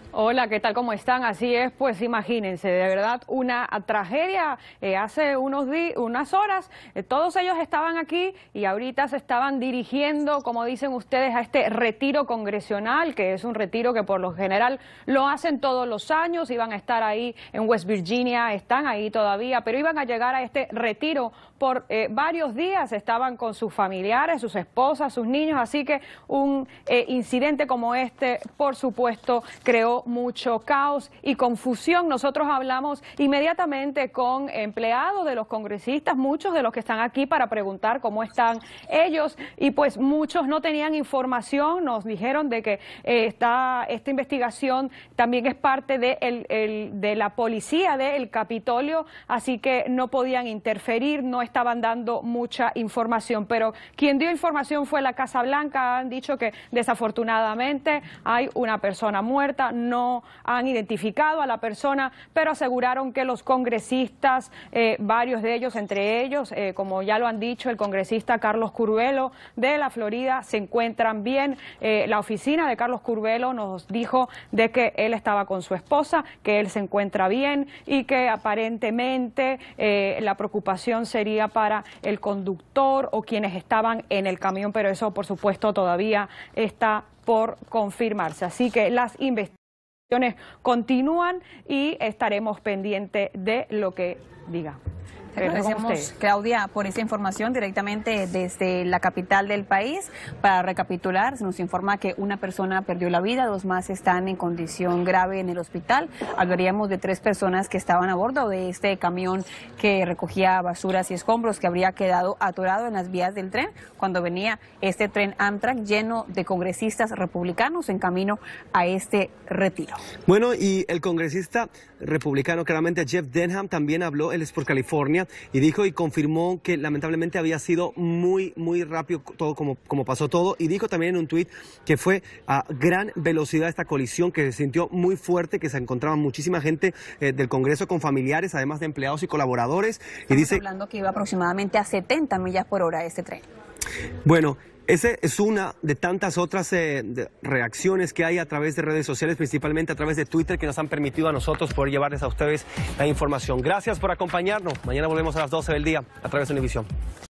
Hola, ¿qué tal? ¿Cómo están? Así es, pues imagínense, de verdad, una tragedia. Hace unas horas, todos ellos estaban aquí y ahorita se estaban dirigiendo, como dicen ustedes, a este retiro congresional, que es un retiro que por lo general lo hacen todos los años. Iban a estar ahí en West Virginia, están ahí todavía, pero iban a llegar a este retiro por varios días. Estaban con sus familiares, sus esposas, sus niños, así que un incidente como este, por supuesto, creó mucho caos y confusión. Nosotros hablamos inmediatamente con empleados de los congresistas, muchos de los que están aquí, para preguntar cómo están ellos, y pues muchos no tenían información. Nos dijeron de que esta investigación también es parte de la policía del Capitolio, así que no podían interferir, no estaban dando mucha información, pero quien dio información fue la Casa Blanca. Han dicho que desafortunadamente hay una persona muerta, no han identificado a la persona, pero aseguraron que los congresistas, varios de ellos, entre ellos, como ya lo han dicho, el congresista Carlos Curvelo de la Florida, se encuentran bien. La oficina de Carlos Curvelo nos dijo de que él estaba con su esposa, que él se encuentra bien y que aparentemente la preocupación sería para el conductor o quienes estaban en el camión, pero eso por supuesto todavía está por confirmarse. Así que las investigaciones continúan y estaremos pendientes de lo que diga. Te agradecemos, Claudia, por esa información directamente desde la capital del país. Para recapitular, se nos informa que una persona perdió la vida, 2 más están en condición grave en el hospital. Hablaríamos de 3 personas que estaban a bordo de este camión que recogía basuras y escombros, que habría quedado atorado en las vías del tren cuando venía este tren Amtrak lleno de congresistas republicanos en camino a este retiro. Bueno, y el congresista republicano, claramente Jeff Denham, también habló. Él es por California, y dijo y confirmó que lamentablemente había sido muy rápido todo como pasó todo, y dijo también en un tuit que fue a gran velocidad esta colisión, que se sintió muy fuerte, que se encontraba muchísima gente del Congreso con familiares, además de empleados y colaboradores. Estamos y dice, hablando que iba aproximadamente a 70 millas por hora este tren. Bueno, esa es una de tantas otras reacciones que hay a través de redes sociales, principalmente a través de Twitter, que nos han permitido a nosotros poder llevarles a ustedes la información. Gracias por acompañarnos. Mañana volvemos a las 12 del día a través de Univisión.